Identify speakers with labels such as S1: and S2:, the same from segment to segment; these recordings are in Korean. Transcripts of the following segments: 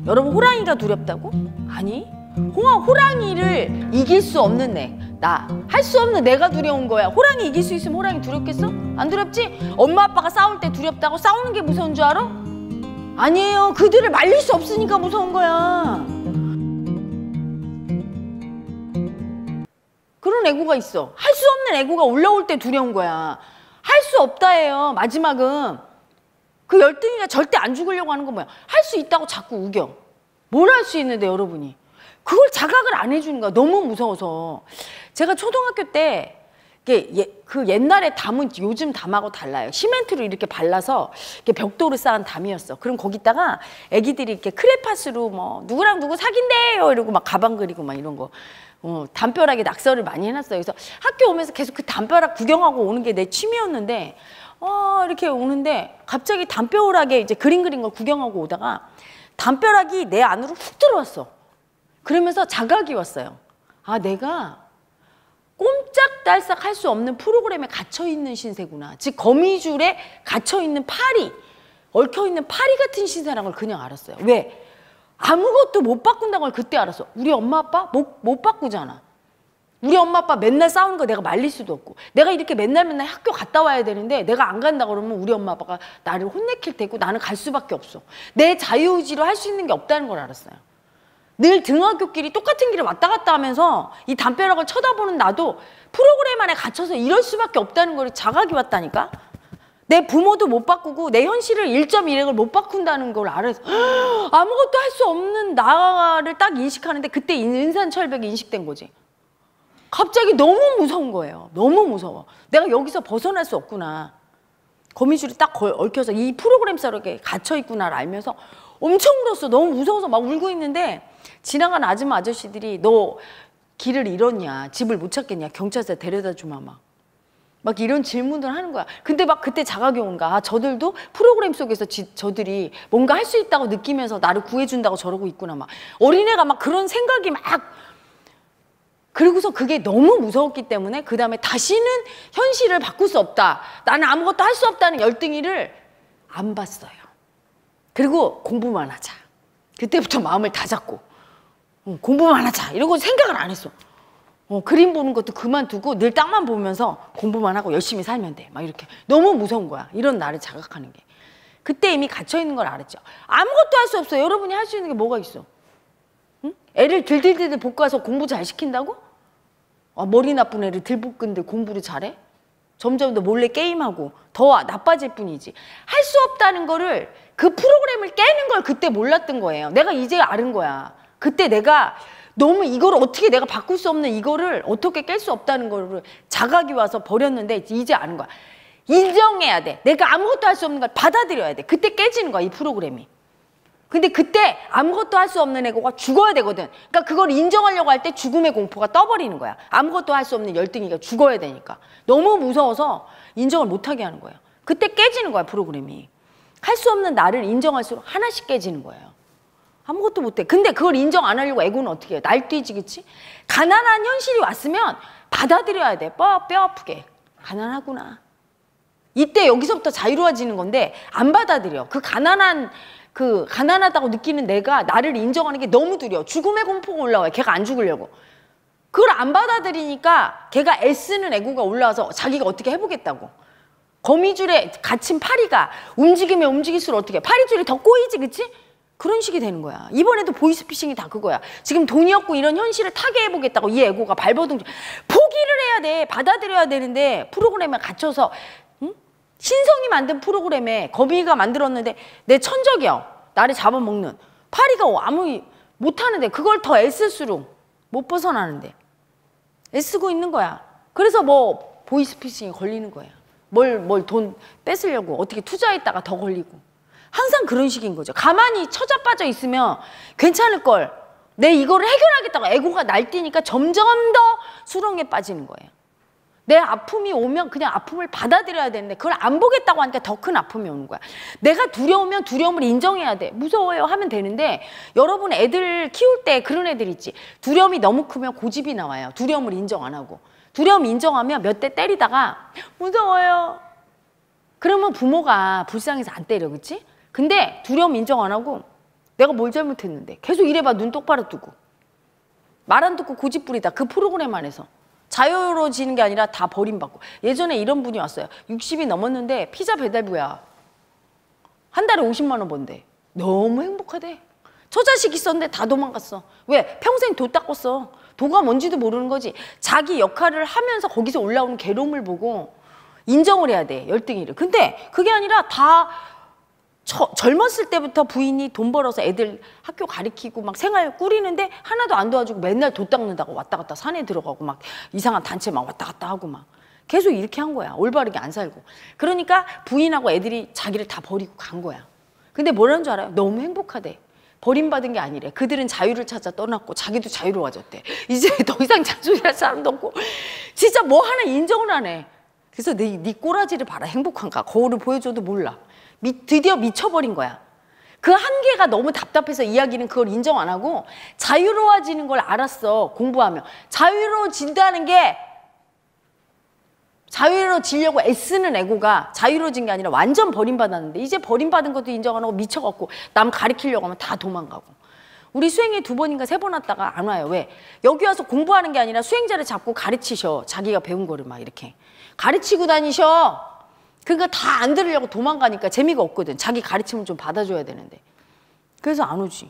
S1: 여러분 호랑이가 두렵다고? 아니, 호랑이를 이길 수 없는 나, 할 수 없는 내가 두려운 거야. 호랑이 이길 수 있으면 호랑이 두렵겠어? 안 두렵지? 엄마 아빠가 싸울 때 두렵다고? 싸우는 게 무서운 줄 알아? 아니에요. 그들을 말릴 수 없으니까 무서운 거야. 그런 애고가 있어. 할 수 없는 애고가 올라올 때 두려운 거야. 할 수 없다예요. 마지막은 그 열등이가 절대 안 죽으려고 하는 건 뭐야? 할 수 있다고 자꾸 우겨. 뭘 할 수 있는데 여러분이 그걸 자각을 안 해주는 거야. 너무 무서워서. 제가 초등학교 때 그 옛날에 담은 요즘 담하고 달라요. 시멘트로 이렇게 발라서 이렇게 벽돌을 쌓은 담이었어. 그럼 거기다가 애기들이 이렇게 크레파스로 뭐 누구랑 누구 사귄대요 이러고 막 가방 그리고 막 이런 거 담벼락에 낙서를 많이 해놨어요. 그래서 학교 오면서 계속 그 담벼락 구경하고 오는 게 내 취미였는데 이렇게 오는데 갑자기 담벼락에 이제 그림 그린 걸 구경하고 오다가 담벼락이 내 안으로 훅 들어왔어. 그러면서 자각이 왔어요. 아, 내가 꼼짝달싹 할 수 없는 프로그램에 갇혀있는 신세구나. 즉 거미줄에 갇혀있는 파리, 얽혀있는 파리 같은 신세라는 걸 그냥 알았어요. 왜? 아무것도 못 바꾼다는 걸 그때 알았어. 우리 엄마 아빠 못 바꾸잖아. 우리 엄마 아빠 맨날 싸우는 거 내가 말릴 수도 없고, 내가 이렇게 맨날 학교 갔다 와야 되는데 내가 안 간다 그러면 우리 엄마 아빠가 나를 혼내킬 테고 나는 갈 수밖에 없어. 내 자유의지로 할 수 있는 게 없다는 걸 알았어요. 늘 등하굣길이 똑같은 길을 왔다 갔다 하면서 이 담벼락을 쳐다보는 나도 프로그램 안에 갇혀서 이럴 수밖에 없다는 걸 자각이 왔다니까. 내 부모도 못 바꾸고 내 현실을 1.1핵을 못 바꾼다는 걸 알아서 아무것도 할 수 없는 나를 딱 인식하는데 그때 인산철벽이 인식된 거지. 갑자기 너무 무서운 거예요. 너무 무서워. 내가 여기서 벗어날 수 없구나. 거미줄이 딱 얽혀서 이 프로그램 속에 갇혀있구나를 알면서 엄청 울었어. 너무 무서워서 막 울고 있는데 지나가는 아줌마 아저씨들이 너 길을 잃었냐? 집을 못 찾겠냐? 경찰서에 데려다 주마 막 이런 질문을 하는 거야. 근데 막 그때 자각이 온가. 아, 저들도 프로그램 속에서 저들이 뭔가 할 수 있다고 느끼면서 나를 구해준다고 저러고 있구나. 막 어린애가 막 그런 생각이 막. 그리고서 그게 너무 무서웠기 때문에 그 다음에 다시는 현실을 바꿀 수 없다. 나는 아무것도 할 수 없다는 열등이를 안 봤어요. 그리고 공부만 하자. 그때부터 마음을 다 잡고 공부만 하자 이러고 생각을 안 했어. 그림 보는 것도 그만두고 늘 땅만 보면서 공부만 하고 열심히 살면 돼. 막 이렇게. 너무 무서운 거야. 이런 나를 자각하는 게. 그때 이미 갇혀있는 걸 알았죠. 아무것도 할 수 없어. 여러분이 할 수 있는 게 뭐가 있어? 응? 애를 들들들 볶아서 공부 잘 시킨다고? 머리 나쁜 애를 들볶은데 공부를 잘해? 점점 더 몰래 게임하고 더 나빠질 뿐이지. 할 수 없다는 거를 그 프로그램을 깨는 걸 그때 몰랐던 거예요. 내가 이제 아는 거야. 그때 내가 너무 이걸 어떻게 내가 바꿀 수 없는 이거를 어떻게 깰 수 없다는 거를 자각이 와서 버렸는데 이제 아는 거야. 인정해야 돼. 내가 아무것도 할 수 없는 걸 받아들여야 돼. 그때 깨지는 거야, 이 프로그램이. 근데 그때 아무것도 할 수 없는 애고가 죽어야 되거든. 그러니까 그걸 인정하려고 할 때 죽음의 공포가 떠버리는 거야. 아무것도 할 수 없는 열등이가 죽어야 되니까. 너무 무서워서 인정을 못하게 하는 거예요. 그때 깨지는 거야, 프로그램이. 할 수 없는 나를 인정할수록 하나씩 깨지는 거예요. 아무것도 못해. 근데 그걸 인정 안 하려고 애고는 어떻게 해? 날뛰지, 그치? 가난한 현실이 왔으면 받아들여야 돼. 뼈 아프게. 가난하구나. 이때 여기서부터 자유로워지는 건데 안 받아들여. 가난하다고 느끼는 내가 나를 인정하는 게 너무 두려워. 죽음의 공포가 올라와요. 걔가 안 죽으려고. 그걸 안 받아들이니까 걔가 애쓰는 애고가 올라와서 자기가 어떻게 해보겠다고. 거미줄에 갇힌 파리가 움직이면 움직일수록 어떻게 해? 파리줄이 더 꼬이지, 그치? 그런 식이 되는 거야. 이번에도 보이스피싱이 다 그거야. 지금 돈이 없고 이런 현실을 타게 해보겠다고 이 애고가 발버둥 포기를 해야 돼. 받아들여야 되는데 프로그램에 갇혀서 신성이 만든 프로그램에 거미가 만들었는데 내 천적이야. 나를 잡아먹는. 파리가 아무 못하는데 그걸 더 애쓸수록 못 벗어나는데. 애쓰고 있는 거야. 그래서 뭐 보이스피싱이 걸리는 거야. 뭘 돈 뺏으려고 어떻게 투자했다가 더 걸리고. 항상 그런 식인 거죠. 가만히 처자빠져 있으면 괜찮을 걸. 내 이거를 해결하겠다고 애고가 날뛰니까 점점 더 수렁에 빠지는 거예요. 내 아픔이 오면 그냥 아픔을 받아들여야 되는데 그걸 안 보겠다고 하니까 더 큰 아픔이 오는 거야. 내가 두려우면 두려움을 인정해야 돼. 무서워요 하면 되는데 여러분 애들 키울 때 그런 애들 있지. 두려움이 너무 크면 고집이 나와요. 두려움을 인정 안 하고. 두려움 인정하면 몇 대 때리다가 무서워요. 그러면 부모가 불쌍해서 안 때려, 그치? 근데 두려움 인정 안 하고 내가 뭘 잘못했는데. 계속 이래봐. 눈 똑바로 뜨고. 말 안 듣고 고집부리다. 그 프로그램 안에서. 자유로워지는 게 아니라 다 버림받고. 예전에 이런 분이 왔어요. 60이 넘었는데 피자 배달부야. 한 달에 50만 원 번대. 너무 행복하대. 처자식 있었는데 다 도망갔어. 왜? 평생 도 닦았어. 도가 뭔지도 모르는 거지. 자기 역할을 하면서 거기서 올라오는 괴로움을 보고 인정을 해야 돼. 열등이를. 근데 그게 아니라 다 젊었을 때부터 부인이 돈 벌어서 애들 학교 가리키고 막 생활 꾸리는데 하나도 안 도와주고 맨날 도 닦는다고 왔다 갔다 산에 들어가고 막 이상한 단체 막 왔다 갔다 하고 막 계속 이렇게 한 거야. 올바르게 안 살고. 그러니까 부인하고 애들이 자기를 다 버리고 간 거야. 근데 뭐라는 줄 알아요? 너무 행복하대. 버림받은 게 아니래. 그들은 자유를 찾아 떠났고 자기도 자유로워졌대. 이제 더 이상 잔소리할 사람도 없고 진짜 뭐 하나 인정을 안 해. 그래서 네 꼬라지를 봐라. 행복한가? 거울을 보여줘도 몰라. 드디어 미쳐버린 거야. 그 한계가 너무 답답해서 이야기는 그걸 인정 안 하고 자유로워지는 걸 알았어. 공부하면. 자유로워진다는 게 자유로워지려고 애쓰는 애고가 자유로워진 게 아니라 완전 버림받았는데 이제 버림받은 것도 인정 안 하고 미쳐갖고 남 가리키려고 하면 다 도망가고. 우리 수행에 2번인가 3번 왔다가 안 와요. 왜? 여기 와서 공부하는 게 아니라 수행자를 잡고 가르치셔. 자기가 배운 거를 막 이렇게. 가르치고 다니셔. 그러니까 다 안 들으려고 도망가니까 재미가 없거든. 자기 가르침을 좀 받아줘야 되는데. 그래서 안 오지.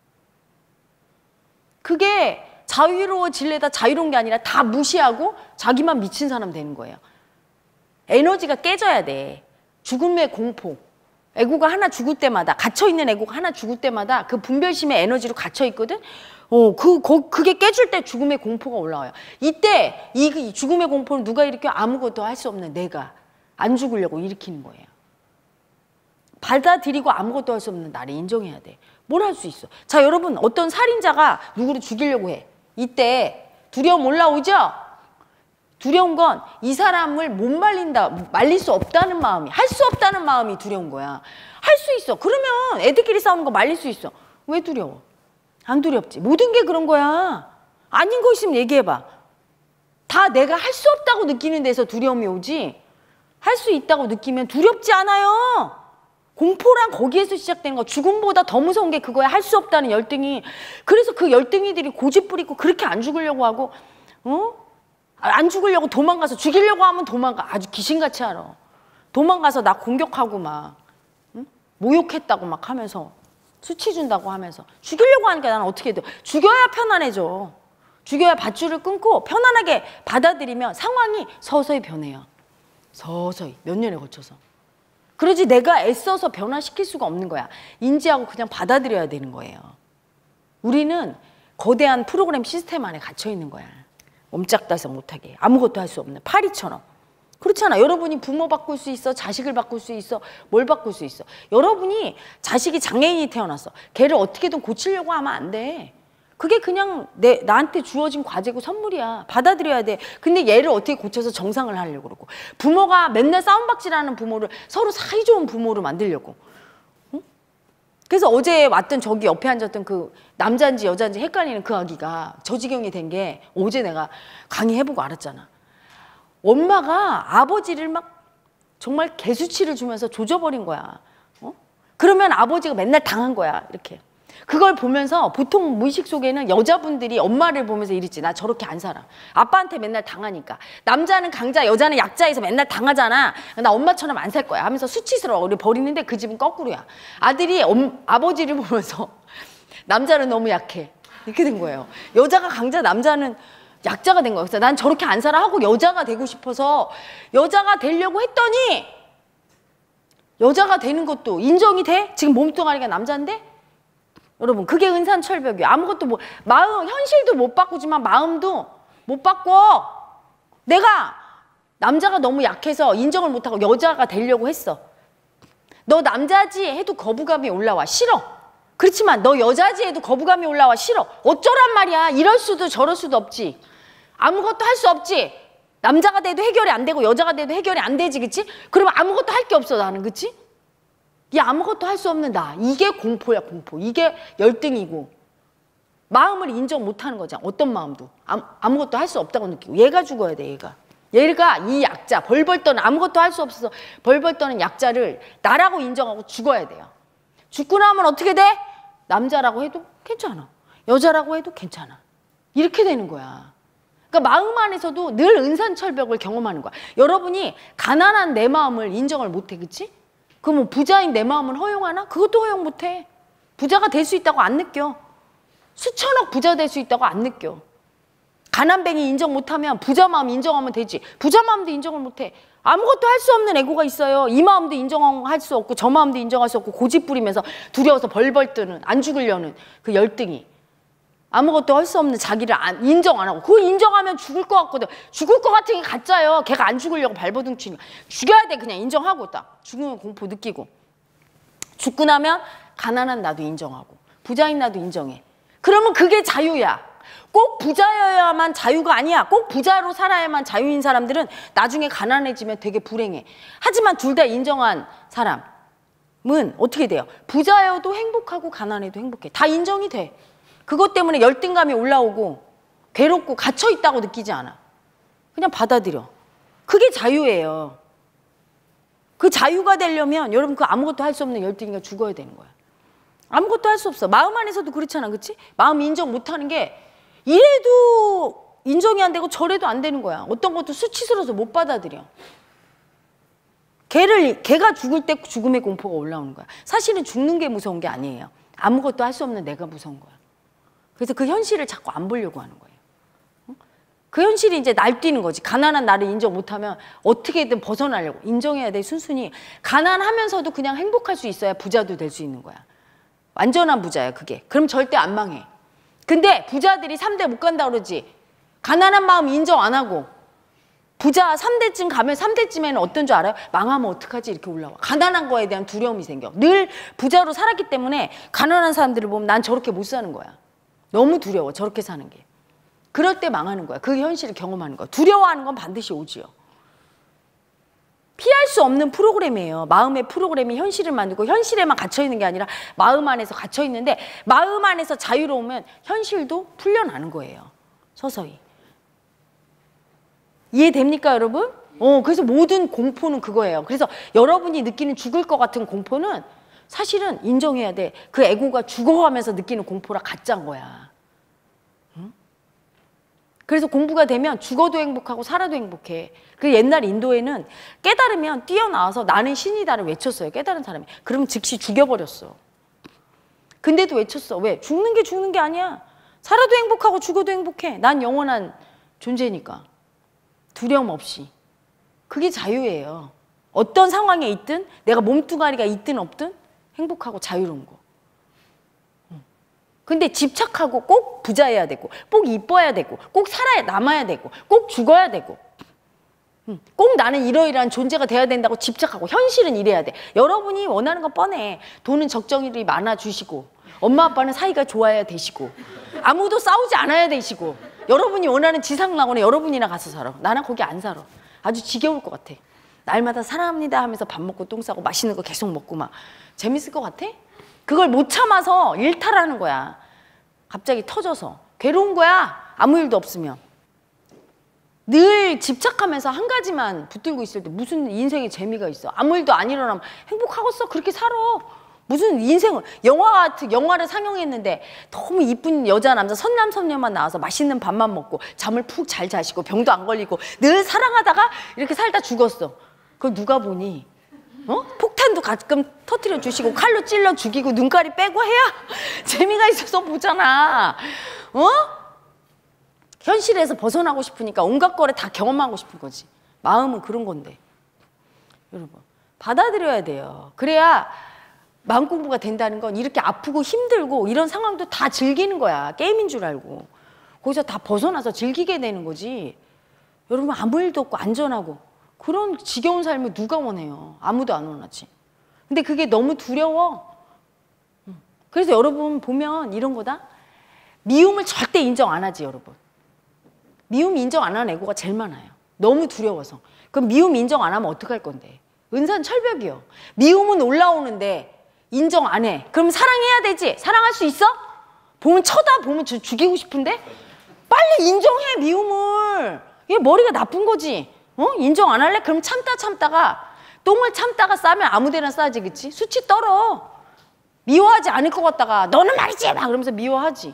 S1: 그게 자유로워질래다 자유로운 게 아니라 다 무시하고 자기만 미친 사람 되는 거예요. 에너지가 깨져야 돼. 죽음의 공포. 애고가 하나 죽을 때마다, 갇혀있는 애고가 하나 죽을 때마다 그 분별심의 에너지로 갇혀있거든? 그게 깨질 때 죽음의 공포가 올라와요. 이때 이 죽음의 공포는 누가 일으켜? 아무것도 할 수 없는 내가 안 죽으려고 일으키는 거예요. 받아들이고 아무것도 할 수 없는 나를 인정해야 돼. 뭘 할 수 있어? 자, 여러분, 어떤 살인자가 누구를 죽이려고 해. 이때 두려움 올라오죠? 두려운 건 이 사람을 못 말릴 수 없다는 마음이, 할 수 없다는 마음이 두려운 거야. 할 수 있어. 그러면 애들끼리 싸우는 거 말릴 수 있어. 왜 두려워? 안 두렵지. 모든 게 그런 거야. 아닌 거 있으면 얘기해봐. 다 내가 할 수 없다고 느끼는 데서 두려움이 오지. 할 수 있다고 느끼면 두렵지 않아요. 공포란 거기에서 시작되는 거. 죽음보다 더 무서운 게 그거야. 할 수 없다는 열등이. 그래서 그 열등이들이 고집 부리고 그렇게 안 죽으려고 하고, 안 죽으려고 도망가서 죽이려고 하면 도망가. 아주 귀신같이 알아. 도망가서 나 공격하고 막 모욕했다고 막 하면서 수치 준다고 하면서 죽이려고 하니까 나는 어떻게 해도 죽여야 편안해져. 죽여야 밧줄을 끊고 편안하게 받아들이면 상황이 서서히 변해요. 서서히 몇 년에 걸쳐서. 그러지 내가 애써서 변화시킬 수가 없는 거야. 인지하고 그냥 받아들여야 되는 거예요. 우리는 거대한 프로그램 시스템 안에 gat혀 있는 거야. 옴짝달싹 못하게. 아무것도 할 수 없는 파리처럼. 그렇잖아. 여러분이 부모 바꿀 수 있어. 자식을 바꿀 수 있어. 뭘 바꿀 수 있어. 여러분이 자식이 장애인이 태어났어. 걔를 어떻게든 고치려고 하면 안 돼. 그게 그냥 나한테 주어진 과제고 선물이야. 받아들여야 돼. 근데 얘를 어떻게 고쳐서 정상을 하려고 그러고. 부모가 맨날 싸움박질하는 부모를 서로 사이좋은 부모로 만들려고. 응? 그래서 어제 왔던 저기 옆에 앉았던 그 남자인지 여자인지 헷갈리는 그 아기가 저 지경이 된 게 어제 내가 강의해보고 알았잖아. 엄마가 아버지를 막 정말 개수치를 주면서 조져버린 거야. 그러면 아버지가 맨날 당한 거야. 이렇게. 그걸 보면서 보통 무의식 속에는 여자분들이 엄마를 보면서 이랬지. 나 저렇게 안 살아. 아빠한테 맨날 당하니까. 남자는 강자, 여자는 약자에서 맨날 당하잖아. 나 엄마처럼 안 살 거야 하면서 수치스러워. 우리 버리는데 그 집은 거꾸로야. 아들이 아버지를 보면서 남자는 너무 약해. 이렇게 된 거예요. 여자가 강자, 남자는 약자가 된 거예요. 그래서 난 저렇게 안 살아 하고 여자가 되고 싶어서 여자가 되려고 했더니 여자가 되는 것도 인정이 돼? 지금 몸뚱아리가 남자인데? 여러분, 그게 은산철벽이에요. 아무것도 뭐 마음, 현실도 못 바꾸지만 마음도 못 바꿔. 내가 남자가 너무 약해서 인정을 못하고 여자가 되려고 했어. 너 남자지 해도 거부감이 올라와. 싫어. 그렇지만 너 여자지 해도 거부감이 올라와. 싫어. 어쩌란 말이야. 이럴 수도 저럴 수도 없지. 아무것도 할 수 없지. 남자가 돼도 해결이 안 되고 여자가 돼도 해결이 안 되지. 그치? 그러면 아무것도 할 게 없어 나는. 그치? 이 아무것도 할 수 없는 나. 이게 공포야. 공포. 이게 열등이고 마음을 인정 못하는 거잖아. 어떤 마음도. 아무것도 할 수 없다고 느끼고. 얘가 죽어야 돼. 얘가 이 약자. 벌벌 떠는 아무것도 할 수 없어서 벌벌 떠는 약자를 나라고 인정하고 죽어야 돼요. 죽고 나면 어떻게 돼? 남자라고 해도 괜찮아. 여자라고 해도 괜찮아. 이렇게 되는 거야. 그러니까 마음 안에서도 늘 은산철벽을 경험하는 거야. 여러분이 가난한 내 마음을 인정을 못해, 그치? 그럼 뭐 부자인 내 마음을 허용하나? 그것도 허용 못해. 부자가 될 수 있다고 안 느껴. 수천억 부자 될 수 있다고 안 느껴. 가난뱅이 인정 못하면 부자 마음 인정하면 되지. 부자 마음도 인정을 못해. 아무것도 할 수 없는 애고가 있어요. 이 마음도 인정할 수 없고 저 마음도 인정할 수 없고 고집 부리면서 두려워서 벌벌 뜨는, 안 죽으려는 그 열등이. 아무것도 할 수 없는 자기를 인정 안 하고. 그거 인정하면 죽을 것 같거든. 죽을 것 같은 게 가짜예요. 걔가 안 죽으려고 발버둥 치니까. 죽여야 돼. 그냥 인정하고 딱. 죽으면 공포 느끼고. 죽고 나면 가난한 나도 인정하고 부자인 나도 인정해. 그러면 그게 자유야. 꼭 부자여야만 자유가 아니야. 꼭 부자로 살아야만 자유인 사람들은 나중에 가난해지면 되게 불행해. 하지만 둘 다 인정한 사람은 어떻게 돼요? 부자여도 행복하고 가난해도 행복해. 다 인정이 돼. 그것 때문에 열등감이 올라오고 괴롭고 갇혀있다고 느끼지 않아. 그냥 받아들여. 그게 자유예요. 그 자유가 되려면 여러분 그 아무것도 할 수 없는 열등이가 죽어야 되는 거야. 아무것도 할 수 없어. 마음 안에서도 그렇잖아. 그치? 마음 인정 못하는 게 이래도 인정이 안 되고 저래도 안 되는 거야. 어떤 것도 수치스러워서 못 받아들여. 걔가 죽을 때 죽음의 공포가 올라오는 거야. 사실은 죽는 게 무서운 게 아니에요. 아무것도 할 수 없는 내가 무서운 거야. 그래서 그 현실을 자꾸 안 보려고 하는 거예요. 그 현실이 이제 날뛰는 거지. 가난한 나를 인정 못하면 어떻게든 벗어나려고. 인정해야 돼. 순순히. 가난하면서도 그냥 행복할 수 있어야 부자도 될 수 있는 거야. 완전한 부자야 그게. 그럼 절대 안 망해. 근데 부자들이 3대 못 간다 그러지. 가난한 마음 인정 안 하고 부자 3대쯤 가면 3대쯤에는 어떤 줄 알아요? 망하면 어떡하지 이렇게 올라와. 가난한 거에 대한 두려움이 생겨. 늘 부자로 살았기 때문에 가난한 사람들을 보면 난 저렇게 못 사는 거야. 너무 두려워 저렇게 사는 게. 그럴 때 망하는 거야. 그 현실을 경험하는 거야. 두려워하는 건 반드시 오지요. 피할 수 없는 프로그램이에요. 마음의 프로그램이 현실을 만들고 현실에만 갇혀있는 게 아니라 마음 안에서 갇혀있는데 마음 안에서 자유로우면 현실도 풀려나는 거예요. 서서히. 이해됩니까 여러분? 그래서 모든 공포는 그거예요. 그래서 여러분이 느끼는 죽을 것 같은 공포는 사실은 인정해야 돼. 그 에고가 죽어가면서 느끼는 공포라 가짜인 거야. 응? 그래서 공부가 되면 죽어도 행복하고 살아도 행복해. 그 옛날 인도에는 깨달으면 뛰어나와서 나는 신이다를 외쳤어요. 깨달은 사람이. 그러면 즉시 죽여버렸어. 근데도 외쳤어. 왜? 죽는 게 아니야. 살아도 행복하고 죽어도 행복해. 난 영원한 존재니까. 두려움 없이. 그게 자유예요. 어떤 상황에 있든 내가 몸뚱아리가 있든 없든 행복하고 자유로운 거. 근데 집착하고 꼭 부자여야 되고 꼭 이뻐야 되고 꼭 남아야 되고 꼭 죽어야 되고 꼭 나는 이러이러한 존재가 돼야 된다고 집착하고 현실은 이래야 돼. 여러분이 원하는 건 뻔해. 돈은 적정히 많아 주시고 엄마 아빠는 사이가 좋아야 되시고 아무도 싸우지 않아야 되시고 여러분이 원하는 지상낙원에 여러분이나 가서 살아. 나는 거기 안 살아. 아주 지겨울 것 같아. 날마다 사랑합니다 하면서 밥 먹고 똥 싸고 맛있는 거 계속 먹고 막 재밌을 것 같아? 그걸 못 참아서 일탈하는 거야. 갑자기 터져서. 괴로운 거야. 아무 일도 없으면. 늘 집착하면서 한 가지만 붙들고 있을 때 무슨 인생에 재미가 있어. 아무 일도 안 일어나면 행복하겠어. 그렇게 살아. 무슨 인생을. 영화를 상영했는데 너무 이쁜 여자 남자 선남 선녀만 나와서 맛있는 밥만 먹고 잠을 푹 잘 자시고 병도 안 걸리고 늘 사랑하다가 이렇게 살다 죽었어. 그걸 누가 보니? 폭탄도 가끔 터뜨려 주시고 칼로 찔러 죽이고 눈가리 빼고 해야 재미가 있어서 보잖아. 현실에서 벗어나고 싶으니까 온갖 거를 다 경험하고 싶은 거지. 마음은 그런 건데. 여러분 받아들여야 돼요. 그래야 마음 공부가 된다는 건 이렇게 아프고 힘들고 이런 상황도 다 즐기는 거야. 게임인 줄 알고. 거기서 다 벗어나서 즐기게 되는 거지. 여러분 아무 일도 없고 안전하고 그런 지겨운 삶을 누가 원해요. 아무도 안 원하지. 근데 그게 너무 두려워. 그래서 여러분 보면 이런 거다. 미움을 절대 인정 안 하지 여러분. 미움 인정 안 하는 애고가 제일 많아요. 너무 두려워서. 그럼 미움 인정 안 하면 어떡할 건데. 은산철벽이요. 미움은 올라오는데 인정 안 해. 그럼 사랑해야 되지. 사랑할 수 있어? 보면 쳐다보면 죽이고 싶은데? 빨리 인정해 미움을. 이게 머리가 나쁜 거지. 인정 안 할래? 그럼 참다가 똥을 참다가 싸면 아무데나 싸지 그치? 수치 떨어. 미워하지 않을 것 같다가 너는 말이지 막 그러면서 미워하지.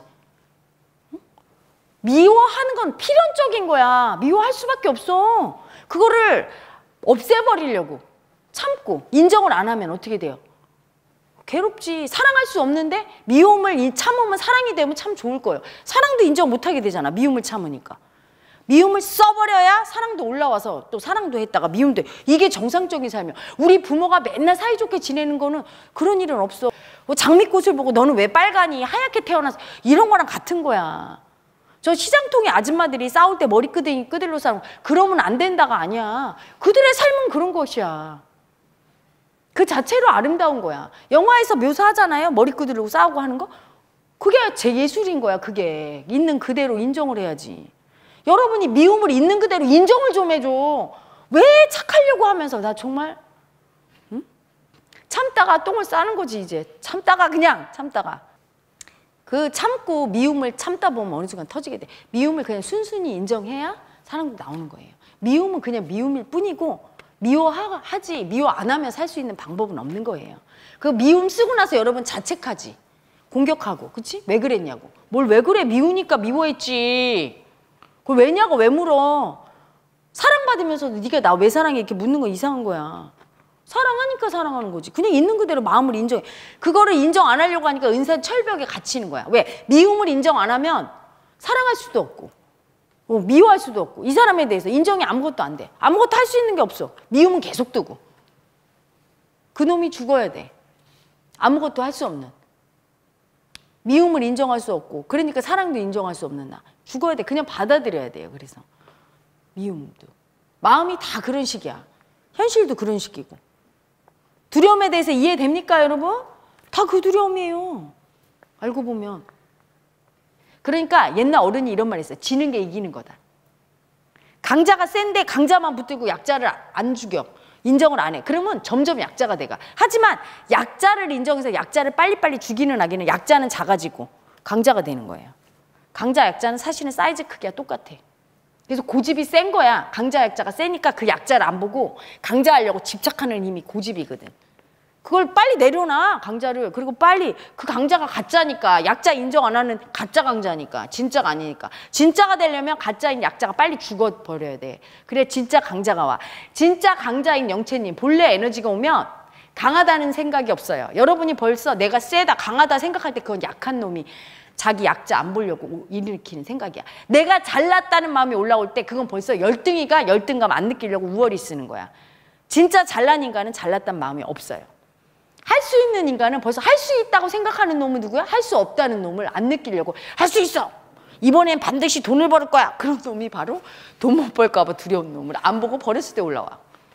S1: 미워하는 건 필연적인 거야. 미워할 수밖에 없어. 그거를 없애버리려고 참고 인정을 안 하면 어떻게 돼요? 괴롭지. 사랑할 수 없는데 미움을 참으면 사랑이 되면 참 좋을 거예요. 사랑도 인정 못하게 되잖아. 미움을 참으니까. 미움을 써버려야 사랑도 올라와서 또 사랑도 했다가 미움도 해. 이게 정상적인 삶이야. 우리 부모가 맨날 사이좋게 지내는 거는 그런 일은 없어. 장미꽃을 보고 너는 왜 빨가니? 하얗게 태어나서 이런 거랑 같은 거야. 저 시장통의 아줌마들이 싸울 때 머리 끄들로 싸우고 그러면 안 된다가 아니야. 그들의 삶은 그런 것이야. 그 자체로 아름다운 거야. 영화에서 묘사하잖아요. 머리 끄들고 싸우고 하는 거. 그게 제 예술인 거야. 그게 있는 그대로 인정을 해야지. 여러분이 미움을 있는 그대로 인정을 좀 해줘. 왜 착하려고 하면서 나 정말 응? 참다가 똥을 싸는 거지 이제. 참다가 그냥 참다가. 그 참고 미움을 참다 보면 어느 순간 터지게 돼. 미움을 그냥 순순히 인정해야 사랑도 나오는 거예요. 미움은 그냥 미움일 뿐이고 미워하지 미워 안 하면 살 수 있는 방법은 없는 거예요. 그 미움 쓰고 나서 여러분 자책하지. 공격하고. 그치? 왜 그랬냐고. 뭘 왜 그래. 미우니까 미워했지. 그걸 왜냐고 왜 물어. 사랑받으면서도 네가 나 왜 사랑해 이렇게 묻는 거 이상한 거야. 사랑하니까 사랑하는 거지. 그냥 있는 그대로 마음을 인정해. 그거를 인정 안 하려고 하니까 은산 철벽에 갇히는 거야. 왜? 미움을 인정 안 하면 사랑할 수도 없고 미워할 수도 없고 이 사람에 대해서 인정이 아무것도 안 돼. 아무것도 할 수 있는 게 없어. 미움은 계속 두고. 그놈이 죽어야 돼. 아무것도 할 수 없는. 미움을 인정할 수 없고 그러니까 사랑도 인정할 수 없는 나. 죽어야 돼. 그냥 받아들여야 돼요. 그래서 미움도. 마음이 다 그런 식이야. 현실도 그런 식이고. 두려움에 대해서 이해됩니까 여러분? 다 그 두려움이에요. 알고 보면. 그러니까 옛날 어른이 이런 말 했어요. 지는 게 이기는 거다. 강자가 센데 강자만 붙들고 약자를 안 죽여. 인정을 안 해. 그러면 점점 약자가 돼가. 하지만 약자를 인정해서 약자를 빨리빨리 죽이는 아기는 약자는 작아지고 강자가 되는 거예요. 강자 약자는 사실은 사이즈 크기가 똑같아. 그래서 고집이 센 거야. 강자 약자가 세니까 그 약자를 안 보고 강자하려고 집착하는 힘이 고집이거든. 그걸 빨리 내려놔 강자를. 그리고 빨리 그 강자가 가짜니까 약자 인정 안 하는 가짜 강자니까 진짜가 아니니까. 진짜가 되려면 가짜인 약자가 빨리 죽어버려야 돼. 그래 진짜 강자가 와. 진짜 강자인 영채님 본래 에너지가 오면 강하다는 생각이 없어요. 여러분이 벌써 내가 세다 강하다 생각할 때 그건 약한 놈이 자기 약자 안 보려고 일으키는 생각이야. 내가 잘났다는 마음이 올라올 때 그건 벌써 열등이가 열등감 안 느끼려고 우월히 쓰는 거야. 진짜 잘난 인간은 잘났다는 마음이 없어요. 할 수 있는 인간은 벌써 할 수 있다고 생각하는 놈은 누구야? 할 수 없다는 놈을 안 느끼려고 할 수 있어. 이번엔 반드시 돈을 벌을 거야. 그런 놈이 바로 돈 못 벌까 봐 두려운 놈을 안 보고 버렸을 때 올라와.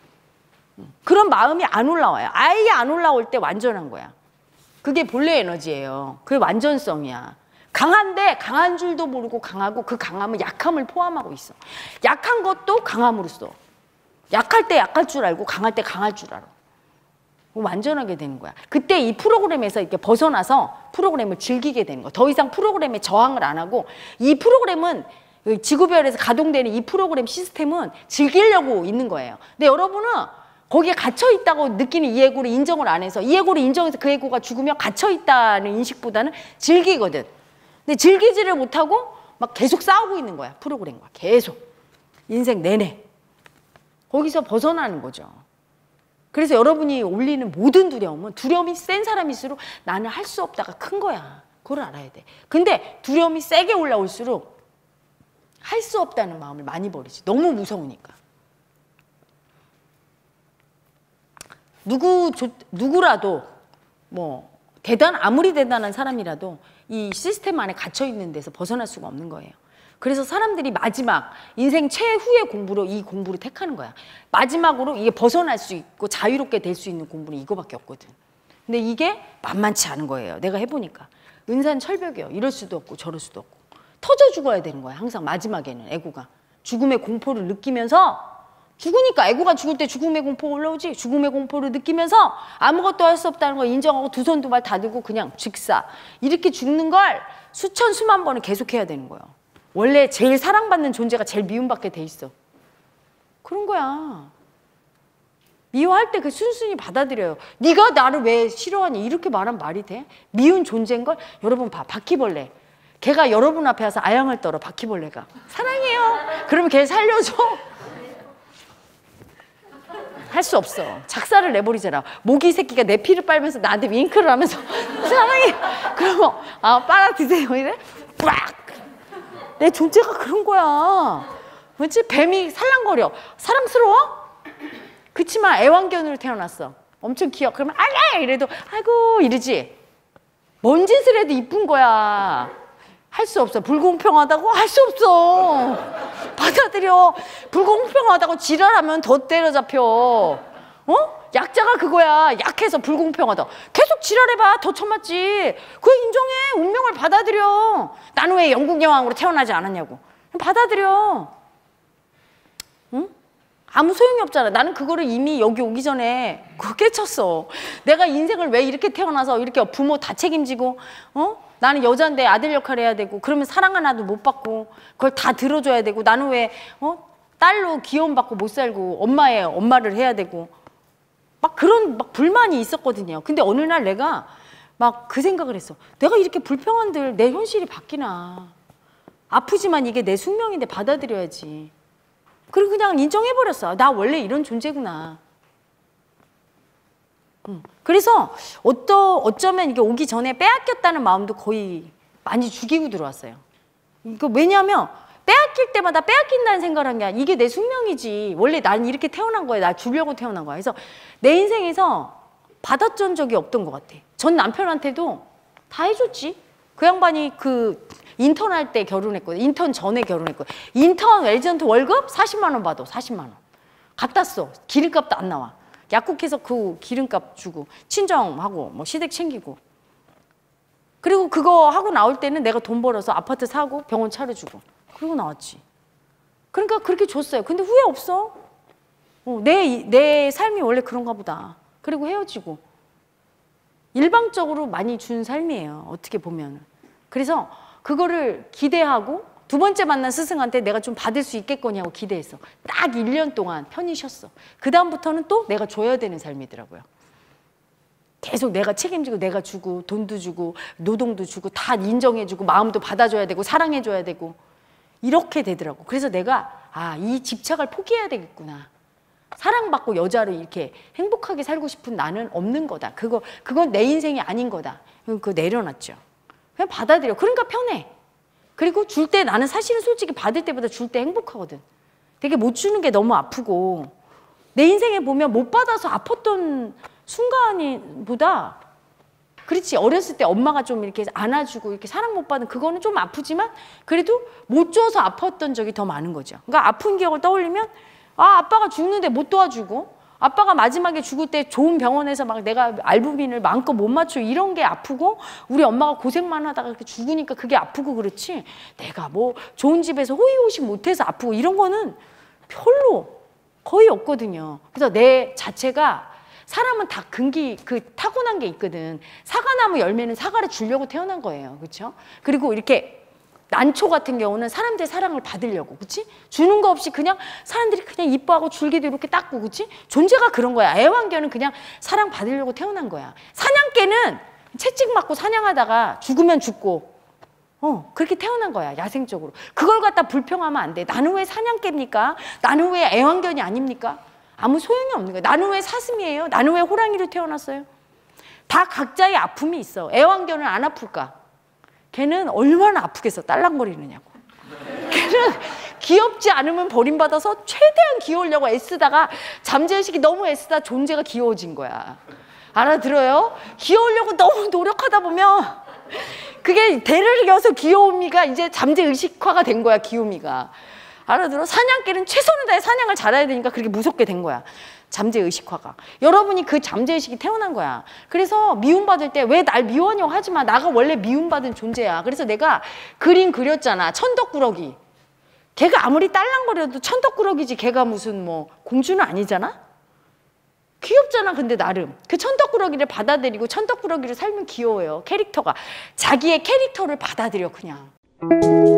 S1: 그런 마음이 안 올라와요. 아예 안 올라올 때 완전한 거야. 그게 본래 에너지예요. 그게 완전성이야. 강한데 강한 줄도 모르고 강하고 그 강함은 약함을 포함하고 있어. 약한 것도 강함으로 써. 약할 때 약할 줄 알고 강할 때 강할 줄 알아. 완전하게 되는 거야. 그때 이 프로그램에서 이렇게 벗어나서 프로그램을 즐기게 되는 거야. 더 이상 프로그램에 저항을 안 하고 이 프로그램은 지구별에서 가동되는 이 프로그램 시스템은 즐기려고 있는 거예요. 근데 여러분은 거기에 갇혀 있다고 느끼는 이 에고를 인정을 안 해서 이 에고를 인정해서 그 에고가 죽으면 갇혀 있다는 인식보다는 즐기거든. 근데 즐기지를 못하고 막 계속 싸우고 있는 거야. 프로그램과 계속. 인생 내내. 거기서 벗어나는 거죠. 그래서 여러분이 올리는 모든 두려움은 두려움이 센 사람일수록 나는 할 수 없다가 큰 거야. 그걸 알아야 돼. 근데 두려움이 세게 올라올수록 할 수 없다는 마음을 많이 버리지. 너무 무서우니까. 누구라도 뭐 아무리 대단한 사람이라도 이 시스템 안에 갇혀 있는 데서 벗어날 수가 없는 거예요. 그래서 사람들이 마지막 인생 최후의 공부로 이 공부를 택하는 거야. 마지막으로 이게 벗어날 수 있고 자유롭게 될 수 있는 공부는 이거밖에 없거든. 근데 이게 만만치 않은 거예요. 내가 해보니까. 은산철벽이에요. 이럴 수도 없고 저럴 수도 없고. 터져 죽어야 되는 거야. 항상 마지막에는 에고가. 죽음의 공포를 느끼면서 죽으니까 에고가 죽을 때 죽음의 공포가 올라오지. 죽음의 공포를 느끼면서 아무것도 할 수 없다는 걸 인정하고 두 손 두 발 다 들고 그냥 직사. 이렇게 죽는 걸 수천 수만 번을 계속해야 되는 거예요. 원래 제일 사랑받는 존재가 제일 미움받게 돼 있어. 그런 거야. 미워할 때 그 순순히 받아들여요. 네가 나를 왜 싫어하니? 이렇게 말하면 말이 돼? 미운 존재인걸? 여러분 봐, 바퀴벌레. 걔가 여러분 앞에 와서 아양을 떨어, 바퀴벌레가. 사랑해요. 그러면 걔 살려줘? 할 수 없어. 작사를 내버리잖아. 모기 새끼가 내 피를 빨면서 나한테 윙크를 하면서 사랑해. 그러면 빨아드세요 이래? 빡! 내 존재가 그런 거야. 그렇지? 뱀이 살랑거려. 사랑스러워? 그치만 애완견으로 태어났어. 엄청 귀여워. 그러면 알래! 이래도 아이고 이러지. 뭔 짓을 해도 이쁜 거야. 할 수 없어. 불공평하다고? 할 수 없어. 받아들여. 불공평하다고 지랄하면 더 때려잡혀. 약자가 그거야. 약해서 불공평하다. 계속 지랄해봐. 더 쳐맞지. 그거 인정해. 운명을 받아들여. 나는 왜 영국 여왕으로 태어나지 않았냐고. 받아들여. 응? 아무 소용이 없잖아. 나는 그거를 이미 여기 오기 전에 깨쳤어. 내가 인생을 왜 이렇게 태어나서 이렇게 부모 다 책임지고 나는 여자인데 아들 역할 해야 되고 그러면 사랑 하나도 못 받고 그걸 다 들어줘야 되고 나는 왜 딸로 귀여움받고 못 살고 엄마를 해야 되고 막 그런 불만이 있었거든요. 근데 어느 날 내가 막 그 생각을 했어. 내가 이렇게 불평한들 내 현실이 바뀌나. 아프지만 이게 내 숙명인데 받아들여야지. 그리고 그냥 인정해버렸어. 나 원래 이런 존재구나. 그래서 어쩌면 이게 오기 전에 빼앗겼다는 마음도 거의 많이 죽이고 들어왔어요. 이거 왜냐하면 빼앗길 때마다 빼앗긴다는 생각을 한 게 아니라 이게 내 숙명이지. 원래 난 이렇게 태어난 거야. 나 주려고 태어난 거야. 그래서 내 인생에서 받았던 적이 없던 것 같아. 전 남편한테도 다 해줬지. 그 양반이 그 인턴 할 때 결혼했거든. 인턴 전에 결혼했거든. 인턴 에이전트 월급 40만 원 받아. 40만 원. 갖다 써. 기름값도 안 나와. 약국해서 그 기름값 주고 친정하고 뭐 시댁 챙기고 그리고 그거 하고 나올 때는 내가 돈 벌어서 아파트 사고 병원 차려주고 그러고 나왔지. 그러니까 그렇게 줬어요. 근데 후회 없어. 내 삶이 원래 그런가 보다. 그리고 헤어지고 일방적으로 많이 준 삶이에요. 어떻게 보면. 그래서 그거를 기대하고 두 번째 만난 스승한테 내가 좀 받을 수 있겠거니 하고 기대했어. 딱 1년 동안 편히 쉬었어. 그 다음부터는 또 내가 줘야 되는 삶이더라고요. 계속 내가 책임지고 내가 주고 돈도 주고 노동도 주고 다 인정해주고 마음도 받아줘야 되고 사랑해줘야 되고 이렇게 되더라고. 그래서 내가 이 집착을 포기해야 되겠구나. 사랑받고 여자로 이렇게 행복하게 살고 싶은 나는 없는 거다. 그건 내 인생이 아닌 거다. 그거 내려놨죠. 그냥 받아들여. 그러니까 편해. 그리고 줄 때 나는 사실은 솔직히 받을 때보다 줄 때 행복하거든. 되게 못 주는 게 너무 아프고 내 인생에 보면 못 받아서 아팠던 순간보다 그렇지. 어렸을 때 엄마가 좀 이렇게 안아주고 이렇게 사랑 못 받은 그거는 좀 아프지만 그래도 못 줘서 아팠던 적이 더 많은 거죠. 그러니까 아픈 기억을 떠올리면 아빠가 죽는데 못 도와주고 아빠가 마지막에 죽을 때 좋은 병원에서 막 내가 알부민을 마음껏 못 맞추고 이런 게 아프고 우리 엄마가 고생만 하다가 그렇게 죽으니까 그게 아프고 그렇지 내가 뭐 좋은 집에서 호의호식 못해서 아프고 이런 거는 별로 거의 없거든요. 그래서 내 자체가 사람은 다 타고난 게 있거든. 사과나무 열매는 사과를 주려고 태어난 거예요. 그렇죠? 그리고 이렇게 난초 같은 경우는 사람들의 사랑을 받으려고, 그치? 주는 거 없이 그냥 사람들이 그냥 이뻐하고 줄기도 이렇게 닦고, 그치? 존재가 그런 거야. 애완견은 그냥 사랑 받으려고 태어난 거야. 사냥개는 채찍 맞고 사냥하다가 죽으면 죽고, 그렇게 태어난 거야. 야생적으로. 그걸 갖다 불평하면 안 돼. 나는 왜 사냥개입니까? 나는 왜 애완견이 아닙니까? 아무 소용이 없는 거야. 나는 왜 사슴이에요? 나는 왜 호랑이로 태어났어요? 다 각자의 아픔이 있어. 애완견은 안 아플까? 걔는 얼마나 아프겠어, 딸랑거리느냐고. 걔는 귀엽지 않으면 버림받아서 최대한 귀여우려고 애쓰다가 잠재의식이 너무 애쓰다 존재가 귀여워진 거야. 알아들어요? 귀여우려고 너무 노력하다 보면 그게 대를 이어서 귀여움이가 이제 잠재의식화가 된 거야, 귀요미가. 알아들어? 사냥개는 최선을 다해 사냥을 잘해야 되니까 그렇게 무섭게 된 거야. 잠재의식화가. 여러분이 그 잠재의식이 태어난 거야. 그래서 미움받을 때 왜 날 미워하냐고 하지 마. 나가 원래 미움받은 존재야. 그래서 내가 그림 그렸잖아. 천덕꾸러기. 걔가 아무리 딸랑거려도 천덕꾸러기지 걔가 무슨 뭐 공주는 아니잖아? 귀엽잖아. 근데 나름. 그 천덕꾸러기를 받아들이고 천덕꾸러기를 살면 귀여워요. 캐릭터가. 자기의 캐릭터를 받아들여 그냥.